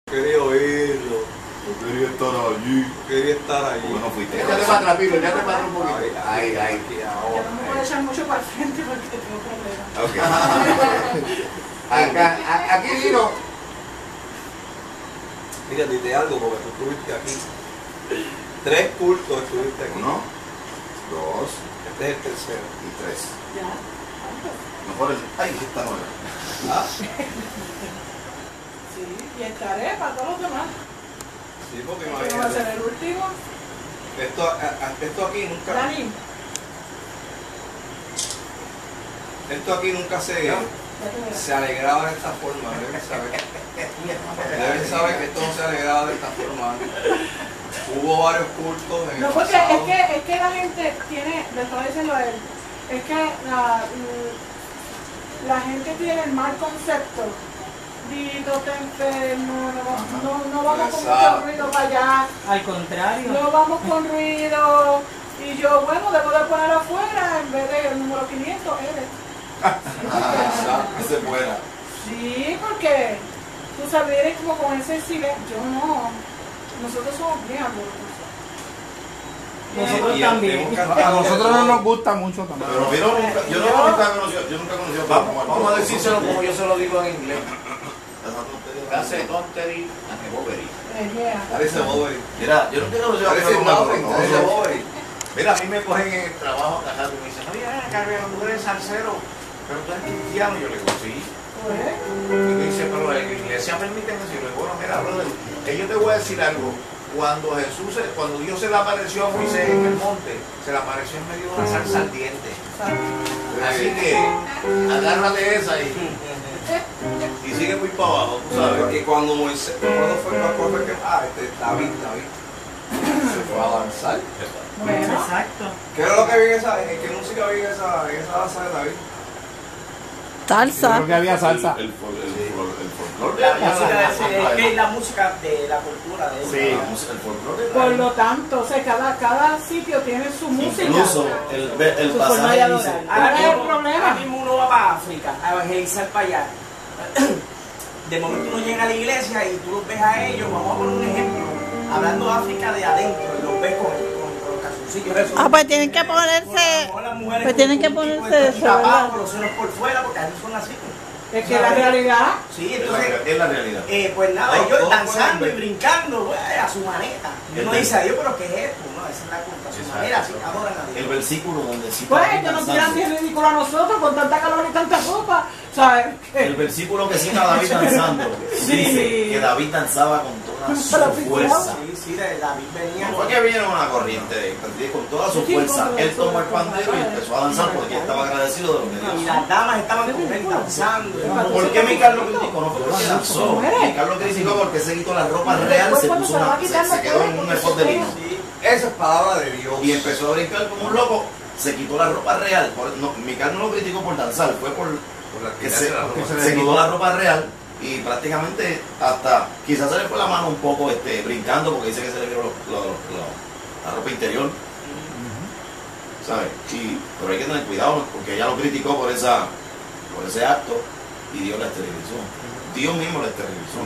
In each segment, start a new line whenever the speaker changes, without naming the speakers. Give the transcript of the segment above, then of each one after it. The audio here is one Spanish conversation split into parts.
Quería oírlo.
Yo quería estar allí.
Quería estar allí.
Bueno, fuiste.
Ya te va atrás, Pilo, ya te va atrás un poquito. Ahí.
Yo no me puedo echar mucho para el frente porque tengo problemas.
Acá, aquí vino.
Mira, dite algo porque tú estuviste aquí. 3 cultos estuviste aquí.
1, 2
Este es el tercero.
y 3.
Ya.
Mejor el. Ay, esta no era.
Ah,
Sí, y estaré para todos los demás.
sí, porque
Este no va a ser
imagínate.
el último.
Esto aquí nunca.
Dani,
Esto aquí nunca
ya te verás.
se alegraba de esta forma. Deben saber que esto no se alegraba de esta forma. Hubo varios cultos en
No,
el
porque
pasado.
es que la gente tiene, le estaba diciendo a él, es que la gente tiene el mal concepto. Dito, te enfermo, no vamos con mucho ruido para allá,
Al contrario.
no vamos con ruido. Y yo, bueno, debo de poner afuera en vez del número 500, eres.
Exacto, que se fuera.
Sí, porque tú sabes, eres como con ese silencio. Yo no, nosotros somos bien amorosos.
Nosotros
Y
también.
hemos
A
cantado
nosotros
de
no
todo.
nos gusta mucho también.
Pero vieron, yo nunca he conocido.
Vamos a decírselo como yo se lo digo en inglés.
Esa tontería.
Hace tontery and bobery.
Yeah.
Parece Bobby.
Mira, yo nunca he conocido a
Parece Bobby. Parece Bobby.
Mira, a mí me cogen en el trabajo cajando y me dicen, oye, Carmen, tú eres salsero, pero tú eres cristiano. Yo le digo, sí.
Pues,
Y me dice, pero la iglesia permite eso. Y yo le digo, bueno, mira, brother, yo te voy a decir algo. Cuando Dios se le apareció a Moisés en el monte, se le apareció en medio de una salsa ardiente. Así que, agárrate esa y sigue muy para abajo, tú sabes.
Porque cuando Moisés, cuando fue que David se fue a danzar.
bueno.
Exacto.
¿Qué era lo que había qué música había en esa danza de David?
Yo
Salsa.
creo que había salsa.
El folclore.
La música es que es la música de la cultura de ellos.
Sí, el folclore.
Por lo tanto, o sea, cada sitio tiene su música.
Incluso el
Su forma de
pasaje
adorar.
dice,
Ahora es el problema.
Ahora mismo uno va para África a evangelizar para allá. De momento uno llega a la iglesia y tú los ves a ellos, vamos a poner un ejemplo, hablando de África de adentro, y los ves con los calzoncillos esos.
Ah, pues tienen que ponerse. Pues tienen que ponerse eso, ¿verdad?
tapados, con los senos por fuera, porque así son así.
Es que la realidad.
Sí,
Es
entonces,
la realidad.
pues nada,
Todos
ellos
pueden
danzando y
ver.
brincando a su manera. Y uno dice a Dios, pero ¿qué es esto? No, esa es la culpa, su manera, así adoran a
el
Dios.
versículo donde cita
Pues
David
que nos
danzando.
tiran bien ridículo a nosotros con tanta calor y tanta ropa. ¿Sabes?
El versículo que cita David danzando dice que David danzaba con toda su fuerza.
Sí, de David venía.
No fue que vino una corriente con toda su fuerza. Él tomó el pandero y empezó a danzar porque estaba agradecido de lo que
Y
Dios.
las damas estaban con él danzando.
¿Por qué Mical lo criticó? No fue porque danzó. Mical lo criticó porque se quitó la ropa real, se puso se quedó en un efod de lino.
Esa es palabra de Dios.
Y empezó a brincar como un loco. Se quitó la ropa real. Mical no lo criticó por danzar, fue por que se quitó la ropa real. Y prácticamente hasta quizás se le fue la mano un poco brincando porque dice que se le vio la ropa interior. ¿Sabes? Pero hay que tener cuidado porque ella lo criticó por ese acto y Dios la esterilizó. Dios mismo la esterilizó.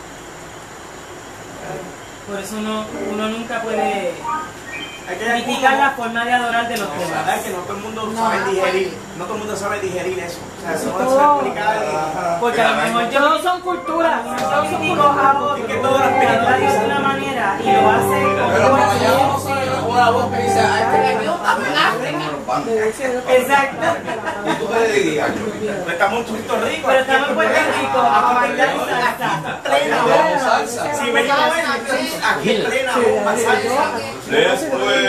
Por eso uno nunca puede criticar la forma de adorar de los demás. Es que no todo el mundo sabe digerir, no todo el mundo sabe digerir eso. O sea, eso no se explicar. Porque a lo mejor yo
No son culturas, no son
critico
puros
a otros, que todas las películas de una manera y lo hace
Pero
como
allá vamos a ver una voz que dice, ay, que yo también
exacto.
¿Y tú qué le dirías?
Estamos en Puerto Rico. Pero estamos en Puerto Rico a bailar salsa. Plena
Bailamos salsa.
Si venimos a ver aquí plena bomba salsa.
Después,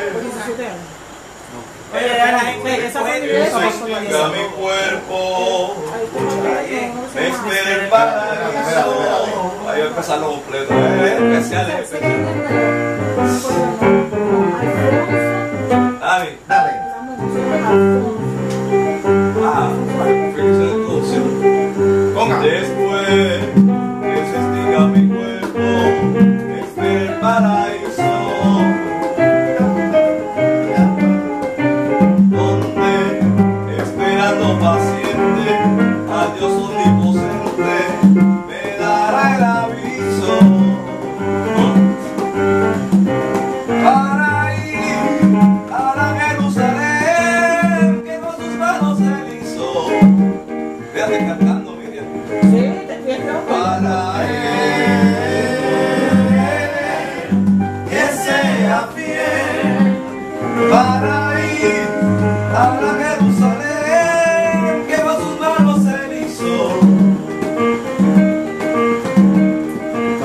Oye, a la gente
Esa fue mi
que
iglesia.
se extinga mi cuerpo, espera el paraíso. Ahí va a empezar lo completo. Especiales. Dale.
Dale.
Fíjense la introducción.
Ponga.
Después que se extinga mi cuerpo, espera el paraíso. Donde, esperando paciente a Dios omnipotente, me dará el aviso.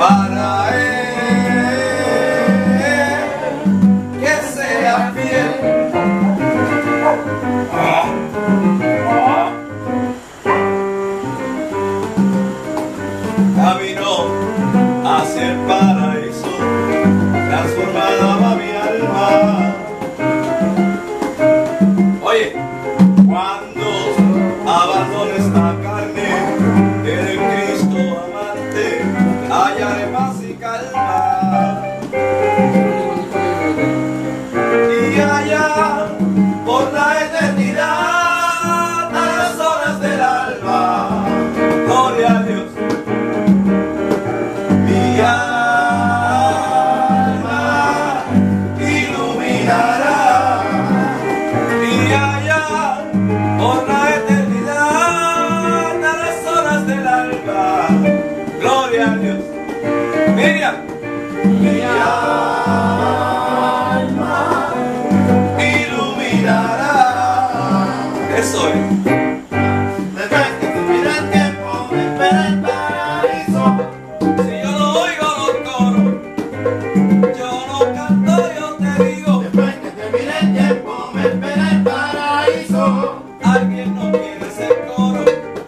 para Él, que sea fiel. Camino hacia el paraíso, transformada va mi alma. Oye, cuando abandones la carne, en el Cristo amante, hallaré paz y calma. Y allá, por la eternidad, a las horas del alba, gloria a Dios. Mi alma iluminará, y allá por la eternidad, a las horas del alba, gloria a Dios. Miriam, mi alma iluminará. Eso es. Después que termine el tiempo, me espera el paraíso. Si yo no oigo los coros, yo no canto, yo te digo. Después que termine el tiempo, me espera el paraíso. Alguien no quiere ser coro,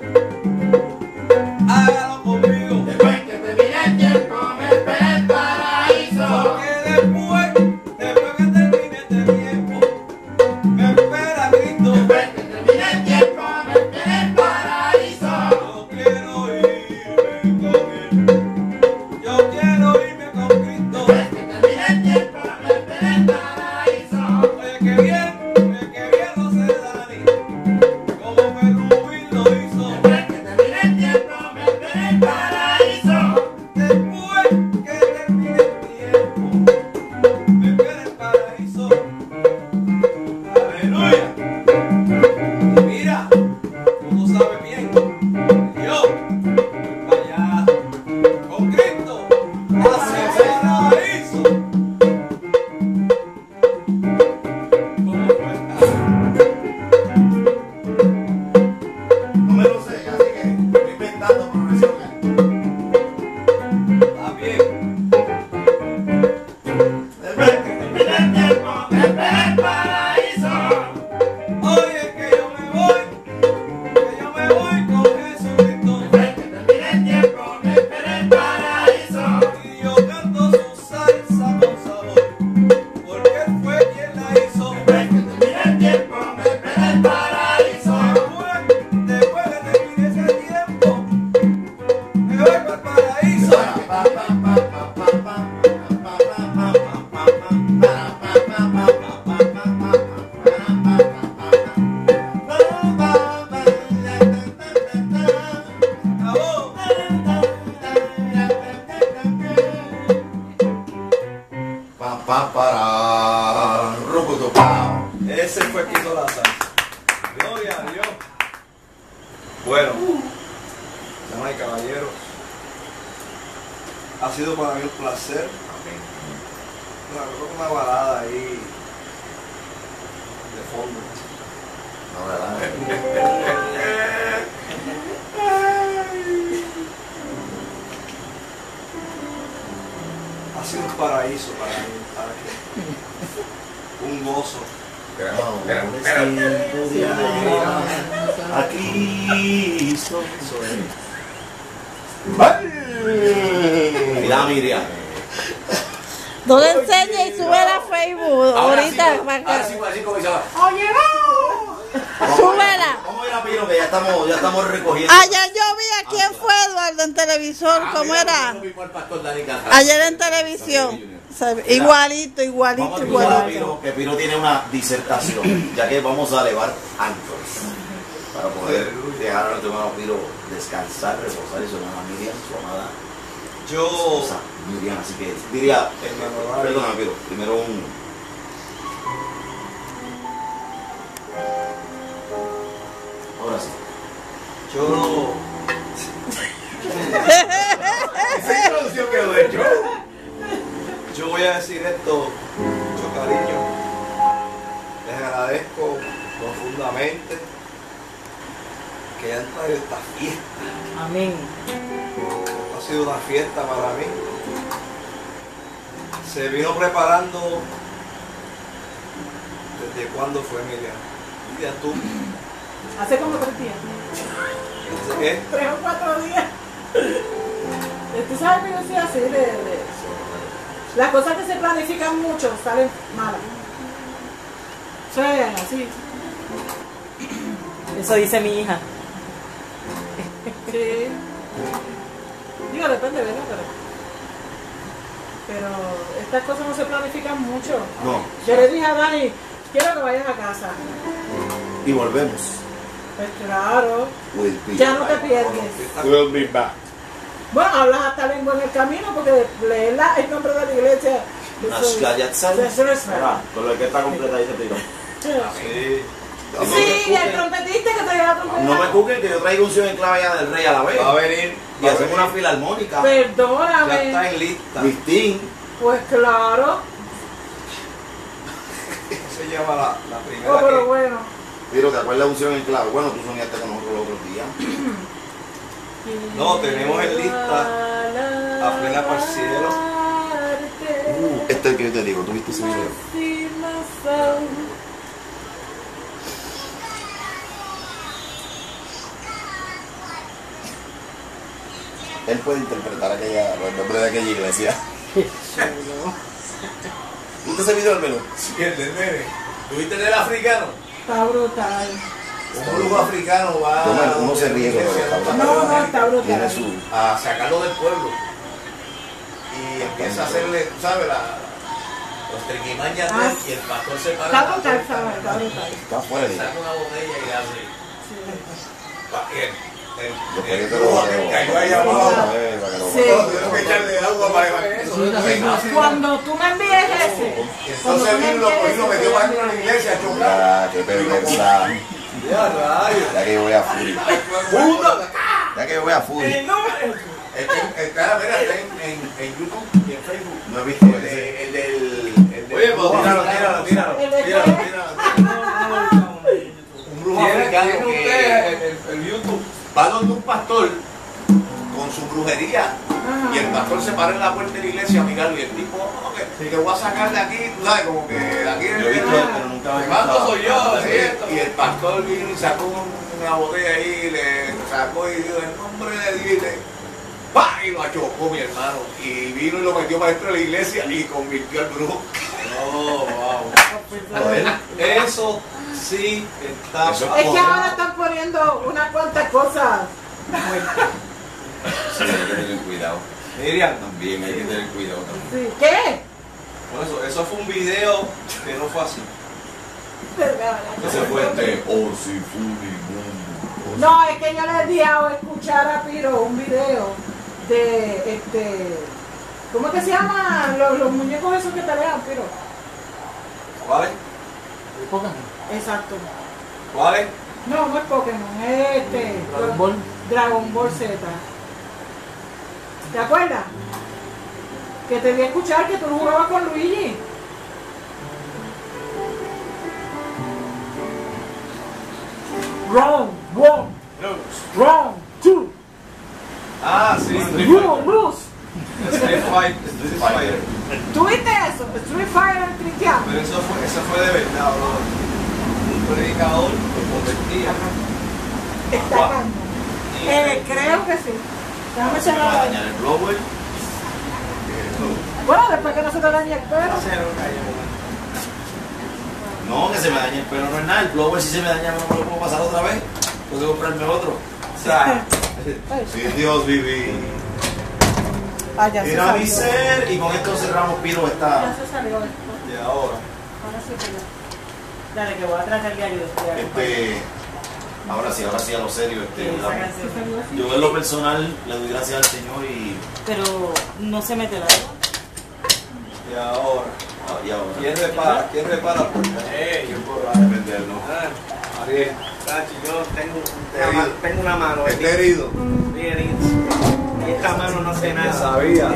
hágalo conmigo. Después que termine el tiempo, me espera el paraíso. Porque después que termine este tiempo, me espera Cristo. Después que termine el tiempo, me espera el paraíso. Yo quiero irme con Él. Yo quiero irme con Cristo. Después que termine el tiempo, me espera el paraíso. Oye, qué bien lo sé, Dani, como Perubín lo hizo. Después que termine el tiempo, me espera el paraíso. Después que termine el tiempo, me espera el paraíso. Aleluya. Y mira, tú no sabes bien, yo voy para allá con Cristo hacia el paraíso. ¿Cómo fue?
No me lo sé, así que estoy inventando progresiones.
Está bien.
Después que termine el tiempo, me espera el paraíso.
Oye, que yo me voy con Jesucristo.
Después que termine el tiempo, me espera el paraíso.
Y yo canto su salsa con sabor, porque Él fue quien la hizo.
Después que termine el tiempo, me espera el paraíso.
Después que termine ese tiempo, me voy para el paraíso. Acabó. Ese fue que hizo la salsa. Gloria a Dios. Bueno, damas y caballeros, ha sido para mí un placer. Una balada ahí de fondo.
No, ¿verdad?
Ha sido un paraíso para mí, ¿sabes qué? Un gozo.
A Cristo.
Eso es.
Mira, Miriam.
No le enseñes y sube a Facebook ahorita. para que-
Así como dice.
Súbela.
¿Cómo era, Pino? Que ya estamos recogiendo.
Ayer yo vi a quién fue, Eduardo, en televisor. ¿Cómo era? Ayer en televisión. Igualito,
Vamos a escuchar a
igualito.
Pino, que Pino tiene una disertación, ya que vamos a elevar áncoras para poder dejar a nuestro hermano Pino descansar, reposar y su hermana Miriam, su amada
Yo,
esposa Miriam. Así que diría, perdóname, Pino, primero un... Ahora sí.
yo,
Esa introducción quedó de hecho.
yo voy a decir esto, mucho cariño. Les agradezco profundamente que hayan traído esta fiesta.
Amén.
Ha
sido una fiesta para mí. Se vino preparando. ¿Desde cuándo fue, Miriam? Miriam, tú.
Hace como 3 días.
¿Desde qué?
3 o 4 días. Tú sabes que yo soy así las cosas que se planifican mucho salen malas. Sí, así.
Eso dice mi hija.
Sí. Digo, depende, ¿verdad? Pero estas cosas no se planifican mucho.
No.
Yo le dije a Dani, quiero que vayas a casa.
Y volvemos.
Pues claro,
We'll be
ya no te
back.
pierdes.
We'll be back.
Bueno, hablas hasta lengua en el camino porque lees el nombre de la iglesia.
Con lo que está completa ahí se tiró.
Sí.
Sí, el trompetista que traía la trompeta.
No me cuquen que yo traigo unción en clave ya del rey a la vez.
Va a venir.
Y hacemos una filarmónica.
Ya está
Perdóname.
en lista.
Listín.
Pues claro.
Se llama la primera
Oh, pero
que...
bueno.
Pero te acuerdas de unción en clave. Bueno, tú soñaste con nosotros los otros días.
No, tenemos en lista a plena para el cielo.
Este es el que yo te digo. ¿Tú viste ese video? Él puede interpretar el nombre de aquella iglesia. ¿Viste ese video del menú?
Sí, el del nene. ¿Tuviste el del africano?
Está brutal.
Un grupo africano va
Uno se ríe con
No, está brutal.
Tiene su...
a sacarlo del pueblo. Y empieza a hacerle, tú sabes, los triquimañas de él, y el pastor se para.
Está
en la
brutal,
puerta,
está brutal.
Está fuera de
saca una botella y hace.
Después
El
que te lo
brujo
veo,
que cayó ahí abajo.
Sí.
Tengo que echarle agua para eso.
Cuando tú me envíes ese.
Entonces vino lo cogió, lo metió para dentro de la iglesia a chocar.
Ah, qué perversa.
Ya, rayos.
Ya que yo voy a Fury. Ya que yo voy a Fury.
Está en YouTube y en Facebook.
No he visto
El
ese.
del.
Oye, pues tíralo.
Un brujo africano que el YouTube va donde un pastor con su brujería y el pastor se para en la puerta de la iglesia a mirarlo y el tipo, no, que te voy a sacar de aquí, tú sabes, como que de aquí
Yo he visto él, pero nunca me he
¿cuánto soy yo?
gustado.
Y el pastor vino y sacó una botella ahí, le sacó y dijo, en nombre de Dios, ¡pah! Y lo achocó, mi hermano, y vino y lo metió para dentro de la iglesia y convirtió al brujo.
Oh, wow.
A ver.
Eso sí está...
Eso
Es que ahora están poniendo unas cuantas cosas.
Sí, hay que tener cuidado.
Miriam,
También hay que tener cuidado también.
Sí. ¿Qué?
bueno, eso fue un video que no fue así.
Ese fue oh, sí, Fury, mundo.
No, es que yo le di a escuchar a Piro un video de ¿cómo es que se llama? Los muñecos esos que pelean, Piro.
¿Cuál es?
Pokémon.
Exacto.
¿Cuál es?
No, no es Pokémon, es
Dragon Ball.
Dragon Ball Z. ¿Te acuerdas? Que te vi escuchar que tú no jugabas con Luigi. Wrong, wrong, two,
Ah, sí,
Bruce.
Street Fighter.
¿Tuviste eso? Street Fighter cristiano.
Pero eso fue de verdad, bro. Un predicador que convertía.
Está acá. Creo que sí. Déjame
Se me va a
echar
dañar el blower.
Bueno, después que no se te dañe el pelo.
No, que se me dañe el pelo no es nada. El blower si se me daña no me lo puedo pasar otra vez. Puedo comprarme otro.
O sea,
Si Dios viví.
Ah, ya se
Era mi
salió.
ser. Y con esto cerramos Piro
Ya
esta.
se salió esto.
y ahora.
Ahora sí que ya.
Dale, que voy a traer el diario.
Ahora sí, a lo serio.
Esa canción.
Se salió así.
Yo en lo personal le doy gracias al Señor y
Pero no se mete la agua.
Y ahora.
ahora.
¿Quién repara la puerta?
¿Quién podrá defendernos?
Ariel.
Yo tengo una mano.
¿Está herido?
Bien herido. Y esta mano no hace
Ya
nada.
sabía.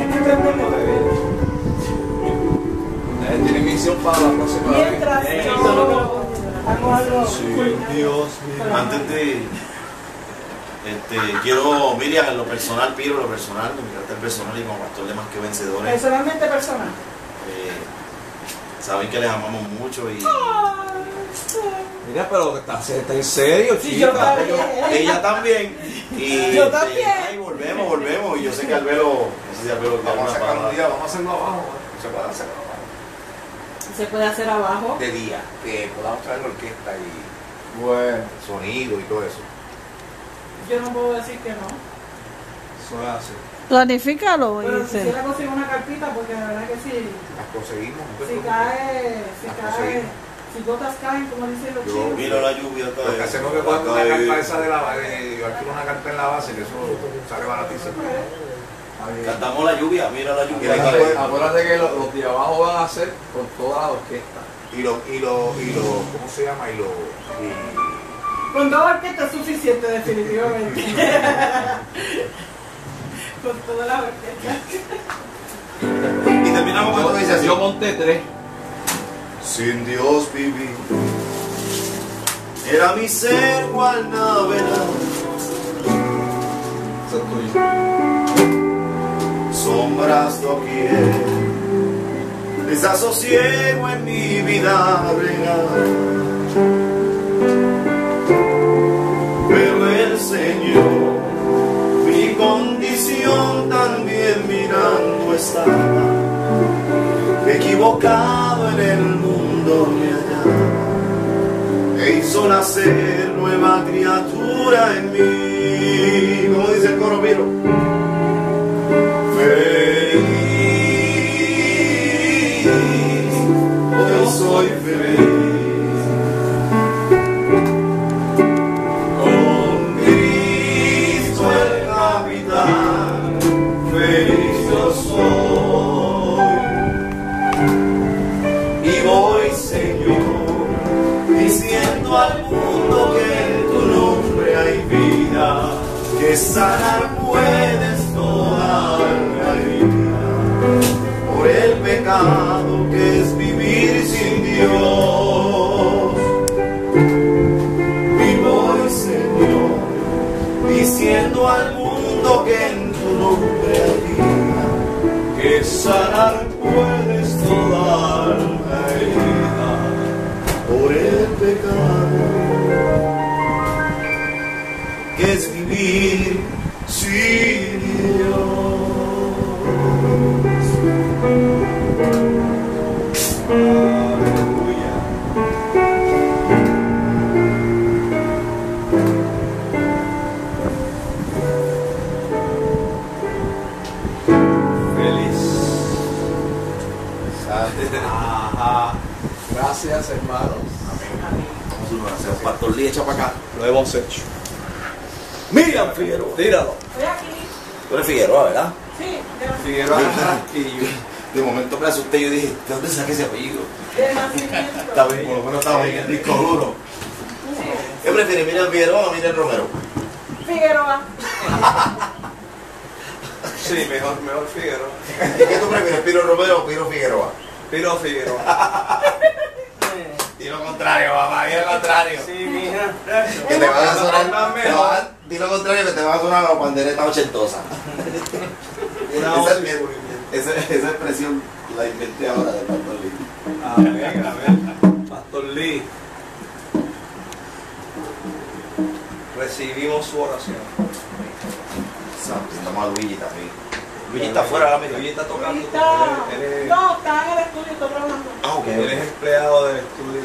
Tiene misión para la próxima vez.
Mientras yo hago algo.
Dios mío. Antes de Quiero, Miriam, en lo personal, Piro, en lo personal, en mi carácter personal y como pastor de Más que Vencedores.
Personalmente personal.
Saben que les amamos mucho y
Mira, pero está en serio,
Sí,
chica.
yo también.
ella también. Y
Yo también.
ay, volvemos. Y yo sé que Albero, no sé si Albero tiene
Vamos a
una
sacar un
palabra.
día, vamos a hacerlo abajo. Se puede hacerlo abajo.
Se puede hacer abajo.
De día, que podamos traer la orquesta y
Bueno,
sonido y todo eso.
Yo no puedo decir que no.
Eso es así.
Planifícalo,
Pero
dice.
quisiera conseguir una carpita porque la verdad que sí.
Las conseguimos. no te
Si
preocupes.
cae, si gotas caen, como dicen los
Yo-
chicos.
Mira la lluvia acá.
Lo que hacemos es que cuando una carpa esa de la base, yo alquilo una carpa en la base, que eso sale baratísimo.
Cantamos la lluvia, mira la lluvia.
acuérdate que los de abajo van a ser con toda la orquesta.
¿Cómo se llama?
Con dos orquestas es suficiente, definitivamente. Con toda la orquesta.
Y terminamos con esto que dice así.
Yo monté 3.
Sin Dios viví, era mi ser cual navegar,
Eso es tuyo.
sombras doquier, desasosiego en mi vida regal. Pero el Señor, mi condición también mirando estaba, equivocado en el mundo me hallaba, e hizo nacer nueva criatura en mí. Como dice el coro, miro. Feliz, hoy soy feliz, con Cristo el capitán, feliz yo soy. Y voy, Señor, diciendo al mundo que en tu nombre hay vida, que sanar puedes toda la herida, por el pecado que es vivir sin Dios. Y voy, Señor, diciendo al mundo que en tu nombre hay vida, que sanar puedes toda la herida, por el pecado que es vivir sin Dios. Aleluya.
Feliz. Ajá.
Gracias, hermanos.
Gracias, Pastor Lee, echa para acá.
Lo hemos hecho.
Miriam Figueroa.
Tíralo.
Estoy aquí.
Tú eres Figueroa, ¿verdad?
Sí, de
Figueroa Carrasquillo.
De momento me asusté y yo dije, ¿de dónde saqué ese apellido?
nacimiento.
Está bien, por lo menos estaba en el disco duro.
Sí.
¿Qué prefieres, Miriam Figueroa o Miriam Romero?
Figueroa.
Sí, mejor Figueroa.
¿Qué tú prefieres, Piro Romero o Piro Figueroa?
Piro Figueroa.
Di lo contrario, papá, di lo contrario.
Sí, mija.
Que te van a sonar
Más
te van a- di lo contrario, que te van a sonar la pandereta ochentosa. Esa expresión la inventé ahora de Pastor Lee.
A ver. Pastor Lee. Recibimos su oración.
Estamos a Luigi también. Luigi está afuera ahora mismo.
Luigi está tocando.
Ahorita.
Él es-
No, está en el estudio, está trabajando.
Ah, ok.
Él es empleado del estudio.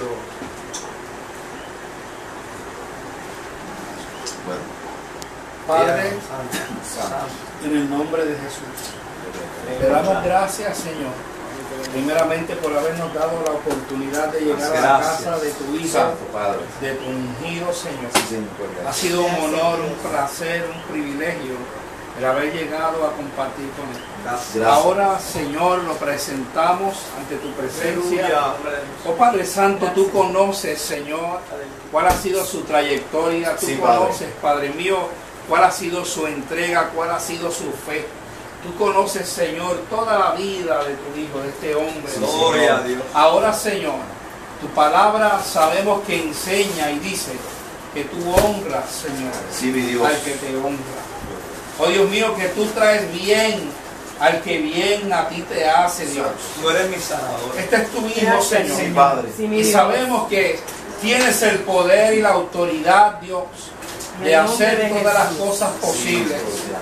Bueno,
Padre,
santo.
en el nombre de Jesús, le damos gracias, Señor, primeramente por habernos dado la oportunidad de llegar a la
Gracias.
casa de tu Hijo,
Santo Padre.
de tu ungido, Señor.
Sí, Señor, pues,
Ha
gracias.
sido un honor, un placer, un privilegio el haber llegado a compartir con él.
Gracias.
Ahora, Señor, lo presentamos ante tu presencia.
Aleluya.
Oh Padre Santo, tú conoces, Señor, cuál ha sido su trayectoria, tú
Sí, Padre.
conoces, Padre mío, cuál ha sido su entrega, cuál ha sido su fe. Tú conoces, Señor, toda la vida de tu Hijo, de este hombre.
Sí,
Gloria a Dios.
Ahora, Señor, tu palabra sabemos que enseña y dice que tú honras, Señor,
Sí, mi Dios.
al que te honra. Oh Dios mío, que tú traes bien al que bien a ti te hace, Dios.
Tú eres mi sanador.
Este es tu Hijo, Señor.
Sí, Padre.
Sí, mi
Y
Dios.
sabemos que tienes el poder y la autoridad, Dios, de
En el nombre
hacer
de
todas las
Jesús.
cosas posibles.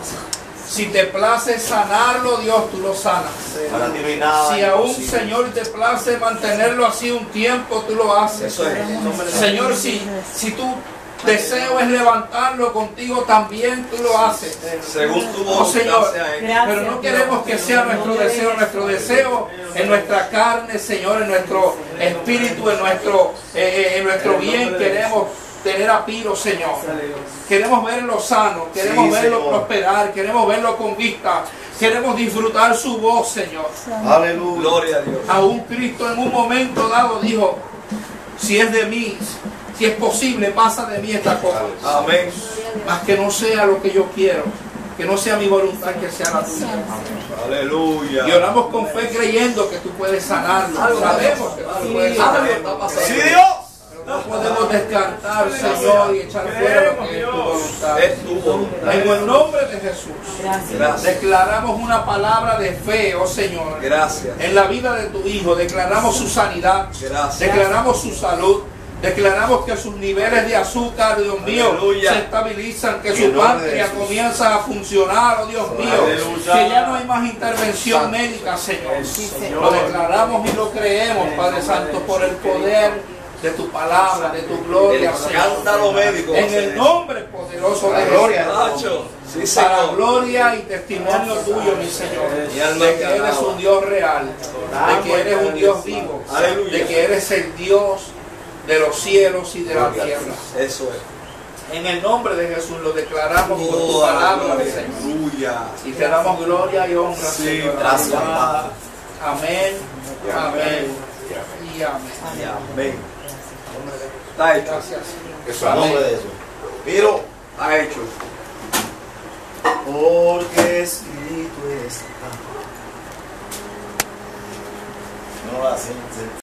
Si te place sanarlo, Dios, tú lo sanas.
Para ti no hay nada.
Si aún,
imposible.
Señor, te place mantenerlo así un tiempo, tú lo haces.
Eso es.
Señor, si tu deseo es levantarlo contigo, también tú lo haces.
Según tu
Oh,
voluntad
Señor,
sea hecho.
Gracias,
pero no queremos que sea nuestro deseo en nuestra carne, Señor, en nuestro espíritu, en nuestro bien. Queremos tener a Piro, Señor. Queremos verlo sano, queremos
Sí,
verlo
Señor.
prosperar, queremos verlo con vista, queremos disfrutar su voz, Señor.
Aleluya.
Gloria a Dios.
Aún Cristo en un momento dado dijo, si es de mí, si es posible, pasa de mí esta cosa.
Amén.
Mas que no sea lo que yo quiero, que no sea mi voluntad, que sea la tuya.
Aleluya.
Y oramos con fe creyendo que tú puedes sanarlo. Sabemos que tú puedes sanarlo.
Sí, Dios.
No podemos descartar, Señor, y echar fuera lo que es tu voluntad.
Es tu voluntad.
En el nombre de Jesús,
Gracias.
declaramos una palabra de fe, oh Señor,
Gracias.
en la vida de tu Hijo. Declaramos su sanidad,
Gracias.
declaramos su salud. Declaramos que sus niveles de azúcar, Dios mío,
Aleluya.
se estabilizan, que
En
su
el nombre de
páncreas
Jesús.
comienza a funcionar, oh Dios mío,
Aleluya.
que ya no hay más intervención médica, Señor. Lo declaramos y lo creemos, Padre Santo, por el poder de tu palabra, de tu gloria,
El
Señor.
escándalo médico.
En el nombre poderoso de
Gloria.
Jesús.
Sí,
Para
Señor.
gloria y testimonio tuyo, mi Señor,
Mi alma
de
te
que eres
alaba.
un Dios real, de que eres un Dios vivo,
Aleluya.
de que eres el Dios de los cielos y de la tierra.
Eso es.
En el nombre de Jesús lo declaramos por tu palabra, mi Señor.
Aleluya.
Y te damos gloria y honra,
Sí,
Señor.
gracias, Padre.
Amén, amén y amén.
Amén. Está hecho.
Gracias.
Eso, a nombre de eso. Pero,
Está hecho.
porque escrito está. No lo hacen.